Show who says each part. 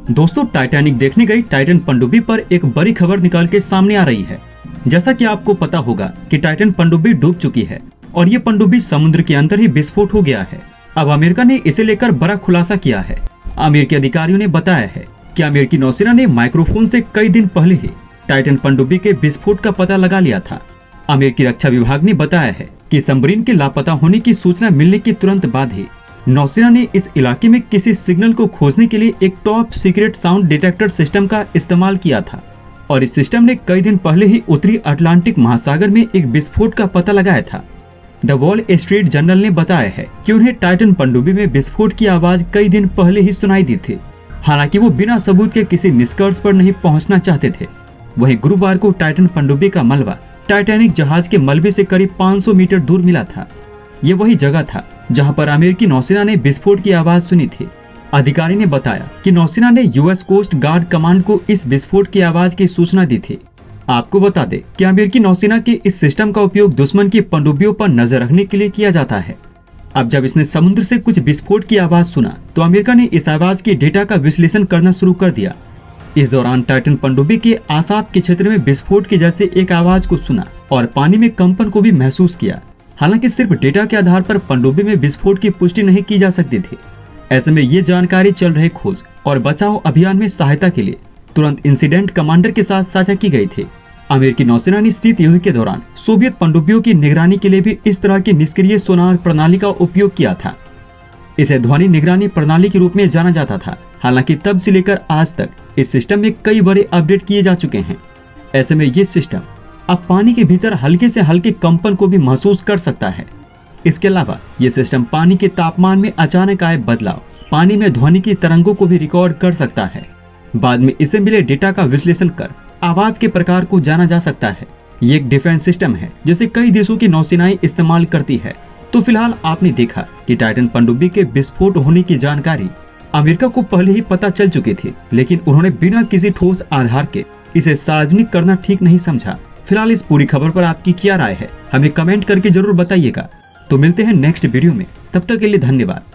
Speaker 1: दोस्तों, टाइटैनिक देखने गई टाइटन पनडुब्बी पर एक बड़ी खबर निकाल के सामने आ रही है। जैसा कि आपको पता होगा कि टाइटन पनडुब्बी डूब चुकी है और ये पनडुब्बी समुद्र के अंदर ही विस्फोट हो गया है। अब अमेरिका ने इसे लेकर बड़ा खुलासा किया है। अमेरिकी अधिकारियों ने बताया है कि अमेरिकी नौसेना ने माइक्रोफोन से कई दिन पहले ही टाइटन पनडुब्बी के विस्फोट का पता लगा लिया था। अमेरिकी रक्षा विभाग ने बताया है कि सबमरीन के लापता होने की सूचना मिलने के तुरंत बाद ही नौसेना ने इस इलाके में किसी सिग्नल को खोजने के लिए एक top secret sound detector system का इस्तेमाल किया था और इस सिस्टम ने कई दिन पहले ही उत्तरी अटलांटिक महासागर में एक विस्फोट का पता लगाया था। द वॉल स्ट्रीट जर्नल ने बताया है कि उन्हें टाइटन पनडुब्बी में विस्फोट की आवाज कई दिन पहले ही सुनाई दी थी। हालांकि वो बिना सबूत के किसी निष्कर्ष पर नहीं पहुंचना चाहते थे। वहीं गुरुवार को टाइटन पनडुब्बी का मलबा टाइटैनिक जहाज के मलबे से करीब 500 मीटर दूर मिला था। ये वही जगह था जहां पर अमेरिकी नौसेना ने विस्फोट की आवाज सुनी थी। अधिकारी ने बताया कि नौसेना ने यूएस कोस्ट गार्ड कमांड को इस विस्फोट की आवाज की सूचना दी थी। आपको बता दें कि अमेरिकी नौसेना के इस सिस्टम का उपयोग दुश्मन की पनडुब्बियों पर नजर रखने के लिए किया जाता है। अब जब इसने समुद्र से कुछ विस्फोट की आवाज सुना तो अमेरिका ने इस आवाज के डेटा का विश्लेषण करना शुरू कर दिया। इस दौरान टाइटन पनडुब्बी के आसाप के क्षेत्र में विस्फोट के जैसे एक आवाज को सुना और पानी में कंपन को भी महसूस किया। हालांकि सिर्फ डेटा के आधार पर पनडुब्बी में विस्फोट की पुष्टि नहीं की जा सकती थी। ऐसे में ये जानकारी चल रहे खोज और बचाव अभियान में सहायता के लिए तुरंत इंसिडेंट कमांडर के साथ साझा की गई थी। अमेरिकी नौसेना ने शीत युद्ध के दौरान सोवियत पनडुब्बियों की निगरानी के लिए भी इस तरह की निष्क्रिय सोनार प्रणाली का उपयोग किया था। इसे ध्वनि निगरानी प्रणाली के रूप में जाना जाता था। हालांकि तब से लेकर आज तक इस सिस्टम में कई बड़े अपडेट किए जा चुके हैं। ऐसे में ये सिस्टम अब पानी के भीतर हल्के से हल्के कंपन को भी महसूस कर सकता है। इसके अलावा ये सिस्टम पानी के तापमान में अचानक आए बदलाव, पानी में ध्वनि की तरंगों को भी रिकॉर्ड कर सकता है। बाद में इसे मिले डेटा का विश्लेषण कर आवाज के प्रकार को जाना जा सकता है। ये एक डिफेंस सिस्टम है जिसे कई देशों की नौसेनाएं इस्तेमाल करती है। तो फिलहाल आपने देखा कि टाइटन पनडुब्बी के विस्फोट होने की जानकारी अमेरिका को पहले ही पता चल चुकी थी, लेकिन उन्होंने बिना किसी ठोस आधार के इसे सार्वजनिक करना ठीक नहीं समझा। फिलहाल इस पूरी खबर पर आपकी क्या राय है, हमें कमेंट करके जरूर बताइएगा। तो मिलते हैं नेक्स्ट वीडियो में, तब तक के लिए धन्यवाद।